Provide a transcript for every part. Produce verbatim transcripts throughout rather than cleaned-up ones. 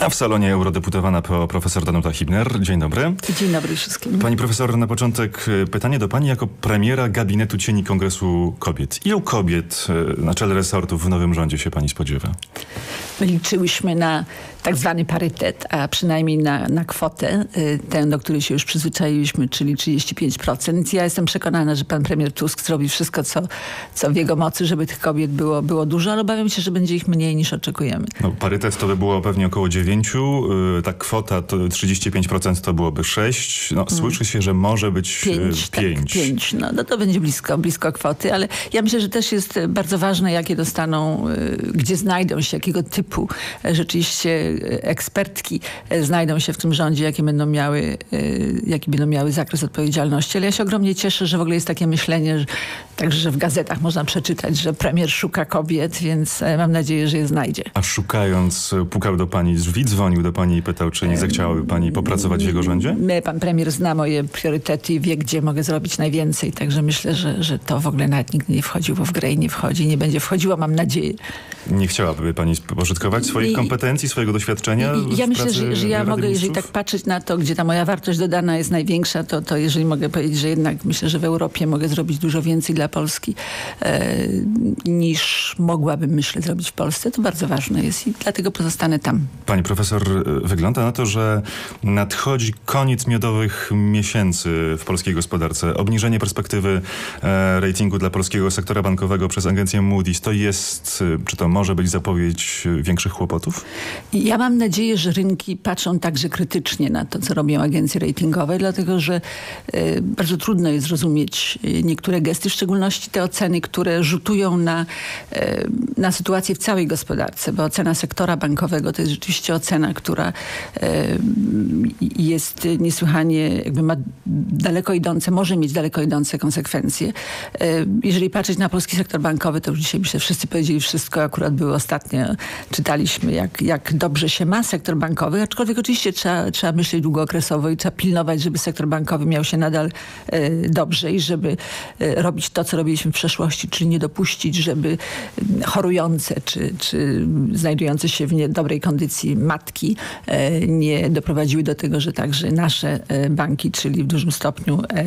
A w salonie eurodeputowana P O profesor Danuta Hübner. Dzień dobry. Dzień dobry wszystkim. Pani profesor, na początek pytanie do pani jako premiera Gabinetu Cieni Kongresu Kobiet. Ilu kobiet na czele resortów w nowym rządzie się pani spodziewa? My liczyłyśmy na tak zwany parytet, a przynajmniej na, na kwotę, tę, do której się już przyzwyczailiśmy, czyli trzydzieści pięć procent. Ja jestem przekonana, że pan premier Tusk zrobi wszystko, co, co w jego mocy, żeby tych kobiet było, było dużo, ale obawiam się, że będzie ich mniej niż oczekujemy. No, parytet to by było pewnie około dziewięciu, ta kwota to trzydzieści pięć procent to byłoby sześć. No, hmm. Słyszy się, że może być pięć. pięć. Tak, pięć. No, no to będzie blisko, blisko kwoty, ale ja myślę, że też jest bardzo ważne, jakie dostaną, gdzie znajdą się, jakiego typu rzeczywiście ekspertki znajdą się w tym rządzie, jakie będą miały, jaki będą miały zakres odpowiedzialności. Ale ja się ogromnie cieszę, że w ogóle jest takie myślenie, że, także że w gazetach można przeczytać, że premier szuka kobiet, więc mam nadzieję, że je znajdzie. A szukając, pukał do pani drzwi, dzwonił do pani i pytał, czy nie zechciałaby pani popracować w jego rządzie? My, pan premier zna moje priorytety i wie, gdzie mogę zrobić najwięcej, także myślę, że, że to w ogóle nawet nigdy nie wchodziło w grę i nie wchodzi, nie będzie wchodziło, mam nadzieję. Nie chciałaby pani pożytkować swoich I, kompetencji, swojego doświadczenia? I, ja myślę, że, że ja mogę, jeżeli tak patrzeć na to, gdzie ta moja wartość dodana jest największa, to, to jeżeli mogę powiedzieć, że jednak myślę, że w Europie mogę zrobić dużo więcej dla Polski e, niż mogłabym, myślę, zrobić w Polsce, to bardzo ważne jest i dlatego pozostanę tam. Pani profesor, wygląda na to, że nadchodzi koniec miodowych miesięcy w polskiej gospodarce. Obniżenie perspektywy e, ratingu dla polskiego sektora bankowego przez agencję Moody's to jest, czy to może być zapowiedź większych kłopotów? Ja mam nadzieję, że rynki patrzą także krytycznie na to, co robią agencje ratingowe, dlatego że e, bardzo trudno jest zrozumieć niektóre gesty, w szczególności te oceny, które rzutują na, e, na sytuację w całej gospodarce, bo ocena sektora bankowego to jest rzeczywiście ocena, która e, jest niesłychanie, jakby ma daleko idące, może mieć daleko idące konsekwencje. E, jeżeli patrzeć na polski sektor bankowy, to już dzisiaj myślę, wszyscy powiedzieli wszystko, akurat było ostatnio, czytaliśmy, jak, jak dobrze się ma sektor bankowy, aczkolwiek oczywiście trzeba, trzeba myśleć długookresowo i trzeba pilnować, żeby sektor bankowy miał się nadal e, dobrze i żeby e, robić to, co robiliśmy w przeszłości, czyli nie dopuścić, żeby chorujące czy, czy znajdujące się w niedobrej kondycji matki e, nie doprowadziły do tego, że także nasze e, banki, czyli w dużym stopniu e,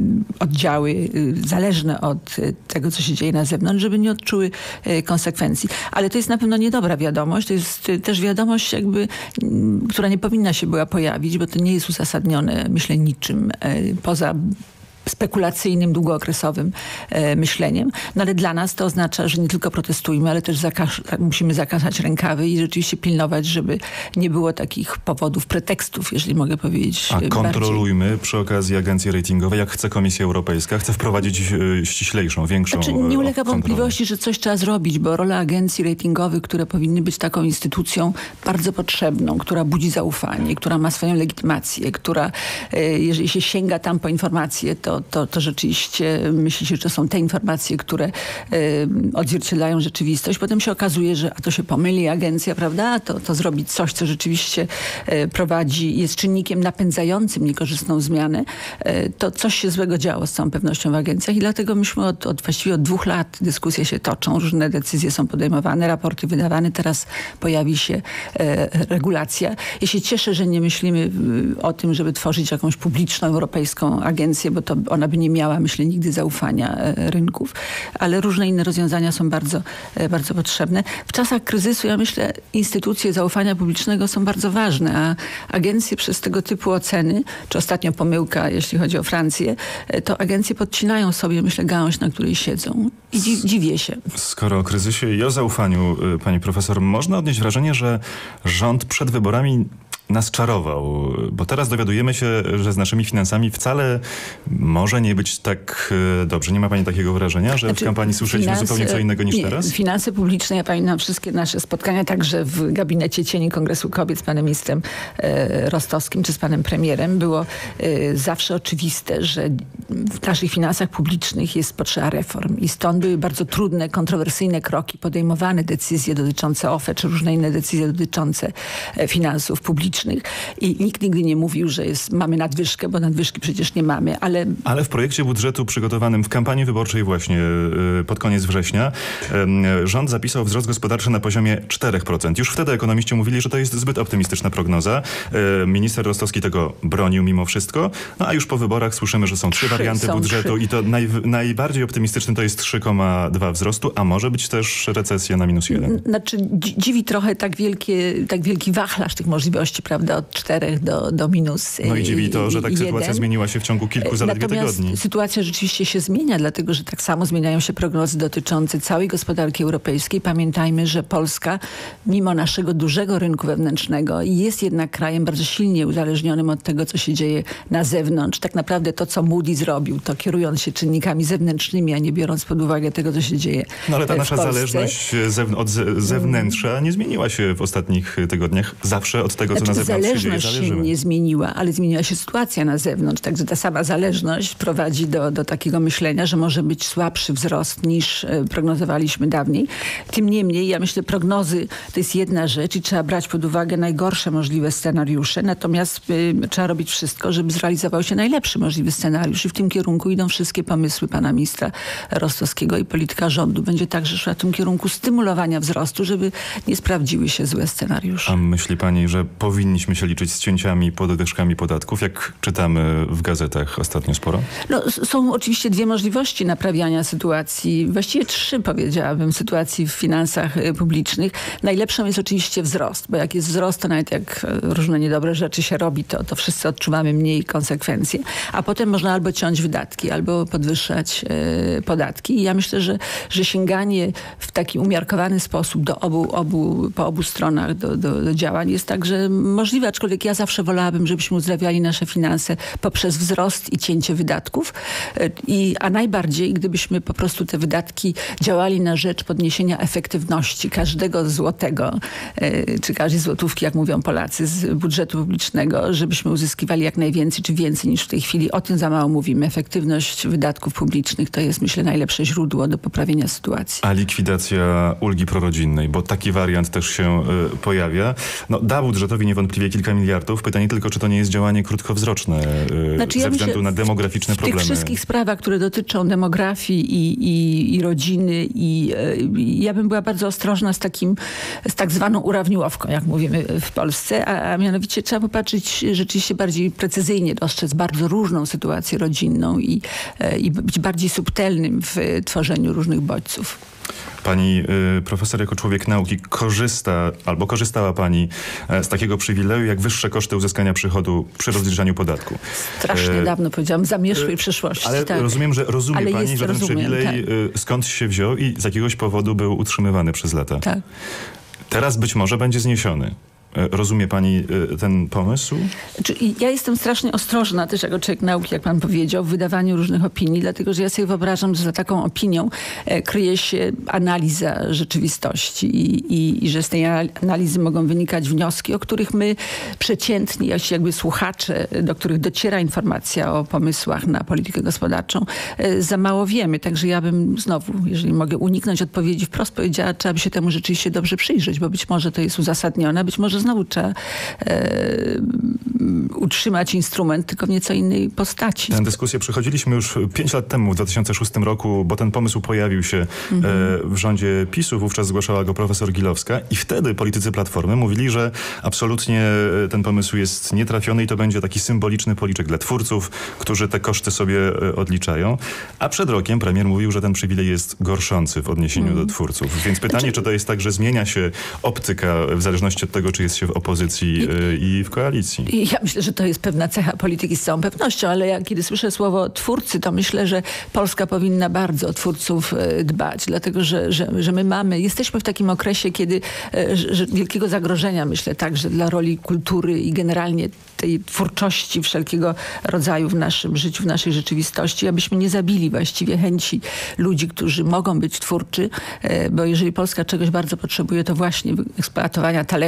oddziały e, zależne od e, tego, co się dzieje na zewnątrz, żeby nie odczuły e, konsekwencji. Ale to jest na pewno niedobra wiadomość. To jest e, też wiadomość jakby, m, która nie powinna się była pojawić, bo to nie jest uzasadnione, myślę, niczym e, poza spekulacyjnym, długookresowym e, myśleniem. No ale dla nas to oznacza, że nie tylko protestujmy, ale też zakaż, musimy zakasać rękawy i rzeczywiście pilnować, żeby nie było takich powodów, pretekstów, jeżeli mogę powiedzieć. A kontrolujmy bardziej. Przy okazji agencje ratingowe, jak chce Komisja Europejska, chce wprowadzić e, ściślejszą, większą znaczy, nie ulega kontrolę. wątpliwości, że coś trzeba zrobić, bo rola agencji ratingowych, które powinny być taką instytucją bardzo potrzebną, która budzi zaufanie, która ma swoją legitymację, która, e, jeżeli się sięga tam po informacje, to To, to rzeczywiście myśli się, że to są te informacje, które y, odzwierciedlają rzeczywistość. Potem się okazuje, że a to się pomyli agencja, prawda? To, to zrobi coś, co rzeczywiście y, prowadzi, jest czynnikiem napędzającym niekorzystną zmianę. Y, to coś się złego działo z całą pewnością w agencjach i dlatego myśmy od, od właściwie od dwóch lat dyskusje się toczą, różne decyzje są podejmowane, raporty wydawane, teraz pojawi się y, regulacja. Ja się cieszę, że nie myślimy y, o tym, żeby tworzyć jakąś publiczną, europejską agencję, bo to ona by nie miała, myślę, nigdy zaufania e, rynków, ale różne inne rozwiązania są bardzo, e, bardzo potrzebne. W czasach kryzysu, ja myślę, instytucje zaufania publicznego są bardzo ważne, a agencje przez tego typu oceny, czy ostatnio pomyłka, jeśli chodzi o Francję, e, to agencje podcinają sobie, myślę, gałąź, na której siedzą. I dzi dziwię się. Skoro o kryzysie i o zaufaniu, pani profesor, można odnieść wrażenie, że rząd przed wyborami nas czarował, bo teraz dowiadujemy się, że z naszymi finansami wcale może nie być tak dobrze. Nie ma pani takiego wrażenia, że znaczy, w kampanii słyszeliśmy finanse, zupełnie co innego niż nie, teraz? Finanse publiczne, ja pamiętam wszystkie nasze spotkania, także w gabinecie Cieni Kongresu Kobiet z panem ministrem e, Rostowskim czy z panem premierem, było e, zawsze oczywiste, że w naszych finansach publicznych jest potrzeba reform i stąd były bardzo trudne, kontrowersyjne kroki, podejmowane decyzje dotyczące O F E czy różne inne decyzje dotyczące e, finansów publicznych. publicznych i nikt nigdy nie mówił, że jest, mamy nadwyżkę, bo nadwyżki przecież nie mamy, ale... Ale w projekcie budżetu przygotowanym w kampanii wyborczej właśnie pod koniec września rząd zapisał wzrost gospodarczy na poziomie cztery procent. Już wtedy ekonomiści mówili, że to jest zbyt optymistyczna prognoza. Minister Rostowski tego bronił mimo wszystko. No a już po wyborach słyszymy, że są trzy, trzy warianty są budżetu trzy. I to naj, najbardziej optymistyczny to jest trzy przecinek dwa wzrostu, a może być też recesja na minus jeden. Znaczy dziwi trochę tak, wielkie, tak wielki wachlarz tych możliwości, prawda, od czterech do, do minus No i dziwi to, że tak jeden. sytuacja zmieniła się w ciągu kilku zaledwie Natomiast tygodni. sytuacja rzeczywiście się zmienia, dlatego że tak samo zmieniają się prognozy dotyczące całej gospodarki europejskiej. Pamiętajmy, że Polska, mimo naszego dużego rynku wewnętrznego, jest jednak krajem bardzo silnie uzależnionym od tego, co się dzieje na zewnątrz. Tak naprawdę to, co Moody zrobił, to kierując się czynnikami zewnętrznymi, a nie biorąc pod uwagę tego, co się dzieje No ale ta w nasza Polsce. zależność zewn od ze zewnętrza nie zmieniła się w ostatnich tygodniach. Zawsze od tego, co Znaczy, na zewnątrz się dzieje, zależność się zależymy. nie zmieniła, ale zmieniła się sytuacja na zewnątrz. Także ta sama zależność prowadzi do, do takiego myślenia, że może być słabszy wzrost niż e, prognozowaliśmy dawniej. Tym niemniej, ja myślę, prognozy to jest jedna rzecz i trzeba brać pod uwagę najgorsze możliwe scenariusze. Natomiast y, trzeba robić wszystko, żeby zrealizował się najlepszy możliwy scenariusz. I w tym kierunku idą wszystkie pomysły pana ministra Rostowskiego i polityka rządu będzie także szła w tym kierunku stymulowania wzrostu, żeby nie sprawdziły się złe scenariusze. A myśli pani, że powinniśmy się liczyć z cięciami, podwyżkami podatków, jak czytamy w gazetach ostatnio sporo? No, są oczywiście dwie możliwości naprawiania sytuacji, właściwie trzy powiedziałabym, sytuacji w finansach publicznych. Najlepszą jest oczywiście wzrost, bo jak jest wzrost, to nawet jak różne niedobre rzeczy się robi, to, to wszyscy odczuwamy mniej konsekwencje. A potem można albo ciąć wydatki, albo podwyższać e, podatki. I ja myślę, że, że sięganie w taki umiarkowany sposób do obu, obu, po obu stronach do, do, do działań jest także możliwe, aczkolwiek ja zawsze wolałabym, żebyśmy uzdrawiali nasze finanse poprzez wzrost i cięcie wydatków. E, i, a najbardziej, gdybyśmy po prostu te wydatki działali na rzecz podniesienia efektywności każdego złotego, e, czy każdej złotówki, jak mówią Polacy, z budżetu publicznego, żebyśmy uzyskiwali jak najwięcej, czy więcej niż w tej chwili. O tym za mało mówimy. Efektywność wydatków publicznych to jest, myślę, najlepsze źródło do poprawienia sytuacji. A likwidacja ulgi prorodzinnej, bo taki wariant też się y, pojawia. No, da budżetowi niewątpliwie kilka miliardów. Pytanie tylko, czy to nie jest działanie krótkowzroczne y, Znaczy, ja ze względu myślę, na demograficzne w, w problemy. tych wszystkich sprawach, które dotyczą demografii i, i, i rodziny i y, ja bym była bardzo ostrożna z takim, z tak zwaną urawniłowką, jak mówimy w Polsce, a, a mianowicie trzeba popatrzeć rzeczywiście bardziej precyzyjnie, dostrzec bardzo różną sytuację rodzinną i, y, i być bardziej subtelnym w tworzeniu różnych bodźców. Pani y, profesor jako człowiek nauki korzysta, albo korzystała pani e, z takiego przywileju, jak wyższe koszty uzyskania przychodu przy rozliczaniu podatku. Strasznie e, dawno powiedziałam, w zamieszłej przeszłości. Ale tak. rozumiem, że rozumie Ale pani, jest, że ten rozumiem, przywilej tak. y, skąd się wziął i z jakiegoś powodu był utrzymywany przez lata. Tak. Teraz być może będzie zniesiony. Rozumie pani ten pomysł? Ja jestem strasznie ostrożna też jako człowiek nauki, jak pan powiedział, w wydawaniu różnych opinii, dlatego że ja sobie wyobrażam, że za taką opinią kryje się analiza rzeczywistości i, i, i że z tej analizy mogą wynikać wnioski, o których my przeciętni, jakby słuchacze, do których dociera informacja o pomysłach na politykę gospodarczą, za mało wiemy. Także ja bym znowu, jeżeli mogę uniknąć odpowiedzi wprost, powiedziała, trzeba by się temu rzeczywiście dobrze przyjrzeć, bo być może to jest uzasadnione, być może znowu trzeba e, utrzymać instrument, tylko w nieco innej postaci. Tę dyskusję przechodziliśmy już pięć lat temu, w dwa tysiące szóstym roku, bo ten pomysł pojawił się mm-hmm. e, w rządzie PiSu. Wówczas zgłaszała go profesor Gilowska i wtedy politycy Platformy mówili, że absolutnie ten pomysł jest nietrafiony i to będzie taki symboliczny policzek dla twórców, którzy te koszty sobie odliczają. A przed rokiem premier mówił, że ten przywilej jest gorszący w odniesieniu mm. do twórców. Więc pytanie, znaczy... czy to jest tak, że zmienia się optyka w zależności od tego, czy jest się w opozycji i, i w koalicji? Ja myślę, że to jest pewna cecha polityki z całą pewnością, ale ja kiedy słyszę słowo twórcy, to myślę, że Polska powinna bardzo o twórców dbać, dlatego że, że, że my mamy, jesteśmy w takim okresie, kiedy że wielkiego zagrożenia, myślę, także dla roli kultury i generalnie tej twórczości wszelkiego rodzaju w naszym życiu, w naszej rzeczywistości, abyśmy nie zabili właściwie chęci ludzi, którzy mogą być twórczy, bo jeżeli Polska czegoś bardzo potrzebuje, to właśnie eksploatowania talentów, które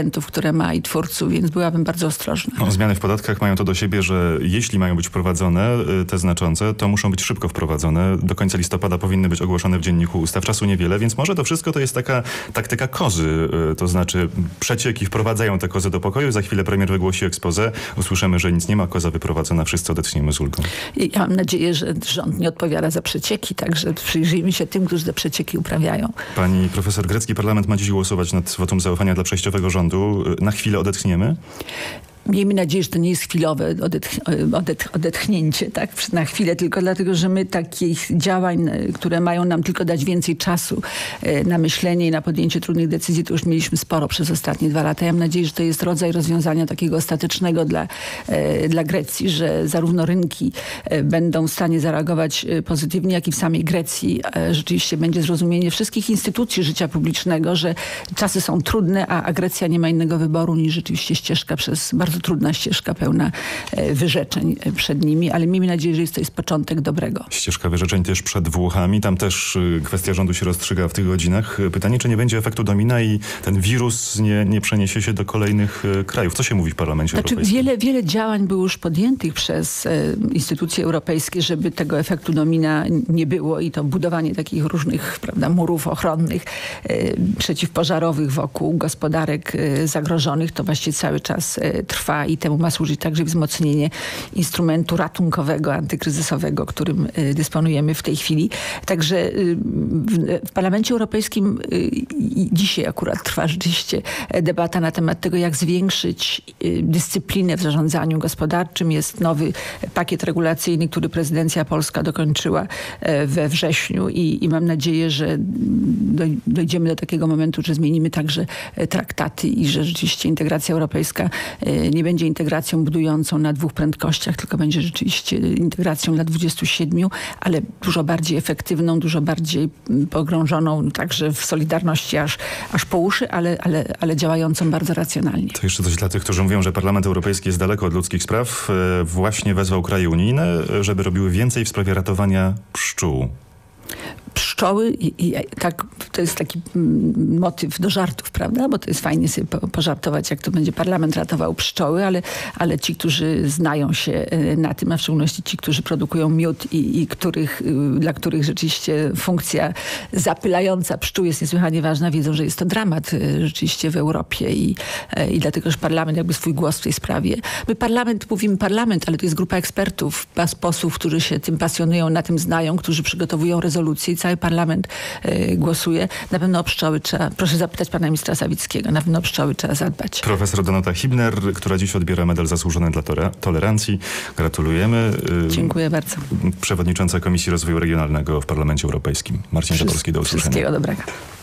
które ma i twórców, więc byłabym bardzo ostrożna. No, zmiany w podatkach mają to do siebie, że jeśli mają być wprowadzone, te znaczące, to muszą być szybko wprowadzone. Do końca listopada powinny być ogłoszone w Dzienniku Ustaw. Czasu niewiele, więc może to wszystko to jest taka taktyka kozy. To znaczy przecieki wprowadzają te kozy do pokoju, za chwilę premier wygłosi expose, usłyszymy, że nic nie ma, koza wyprowadzona, wszyscy odetchniemy z ulgą. I ja mam nadzieję, że rząd nie odpowiada za przecieki, także przyjrzyjmy się tym, którzy te przecieki uprawiają. Pani profesor, grecki parlament ma dziś głosować nad wotum zaufania dla przejściowego rządu. Na chwilę odetchniemy? Miejmy nadzieję, że to nie jest chwilowe odetch odetch odetchnięcie, tak? Na chwilę, tylko dlatego, że my takich działań, które mają nam tylko dać więcej czasu na myślenie i na podjęcie trudnych decyzji, to już mieliśmy sporo przez ostatnie dwa lata. Ja mam nadzieję, że to jest rodzaj rozwiązania takiego ostatecznego dla, dla Grecji, że zarówno rynki będą w stanie zareagować pozytywnie, jak i w samej Grecji rzeczywiście będzie zrozumienie wszystkich instytucji życia publicznego, że czasy są trudne, a, a Grecja nie ma innego wyboru niż rzeczywiście ścieżka przez bardzo trudna ścieżka pełna wyrzeczeń przed nimi, ale miejmy nadzieję, że jest to jest początek dobrego. Ścieżka wyrzeczeń też przed Włochami. Tam też kwestia rządu się rozstrzyga w tych godzinach. Pytanie, czy nie będzie efektu domina i ten wirus nie, nie przeniesie się do kolejnych krajów? Co się mówi w Parlamencie znaczy, Europejskim? Wiele, wiele działań było już podjętych przez e, instytucje europejskie, żeby tego efektu domina nie było i to budowanie takich różnych, prawda, murów ochronnych, e, przeciwpożarowych wokół gospodarek e, zagrożonych, to właściwie cały czas e, trwa i temu ma służyć także wzmocnienie instrumentu ratunkowego, antykryzysowego, którym y, dysponujemy w tej chwili. Także y, w, w Parlamencie Europejskim y, dzisiaj akurat trwa rzeczywiście debata na temat tego, jak zwiększyć y, dyscyplinę w zarządzaniu gospodarczym. Jest nowy pakiet regulacyjny, który prezydencja polska dokończyła y, we wrześniu i, i mam nadzieję, że doj, dojdziemy do takiego momentu, że zmienimy także traktaty i że rzeczywiście integracja europejska y, nie będzie integracją budującą na dwóch prędkościach, tylko będzie rzeczywiście integracją dla dwudziestu siedmiu, ale dużo bardziej efektywną, dużo bardziej pogrążoną także w solidarności aż, aż po uszy, ale, ale, ale działającą bardzo racjonalnie. To jeszcze coś dla tych, którzy mówią, że Parlament Europejski jest daleko od ludzkich spraw. Właśnie wezwał kraje unijne, żeby robiły więcej w sprawie ratowania pszczół. Pszczoły, i, i, tak, to jest taki mm, motyw do żartów, prawda? Bo to jest fajnie sobie po, pożartować, jak to będzie parlament ratował pszczoły, ale, ale ci, którzy znają się na tym, a w szczególności ci, którzy produkują miód i, i których, dla których rzeczywiście funkcja zapylająca pszczół jest niesłychanie ważna, wiedzą, że jest to dramat rzeczywiście w Europie i, i dlatego, że parlament jakby swój głos w tej sprawie. My parlament, mówimy parlament, ale to jest grupa ekspertów, posłów, którzy się tym pasjonują, na tym znają, którzy przygotowują rezolucje. Cały parlament y, głosuje. Na pewno o pszczoły trzeba, proszę zapytać pana ministra Sawickiego, na pewno o pszczoły trzeba zadbać. Profesor Danuta Hibner, która dziś odbiera medal zasłużony dla tolerancji. Gratulujemy. Dziękuję bardzo. Przewodnicząca Komisji Rozwoju Regionalnego w Parlamencie Europejskim. Marcin Zaborski, do usłyszenia. Wszystkiego dobrego.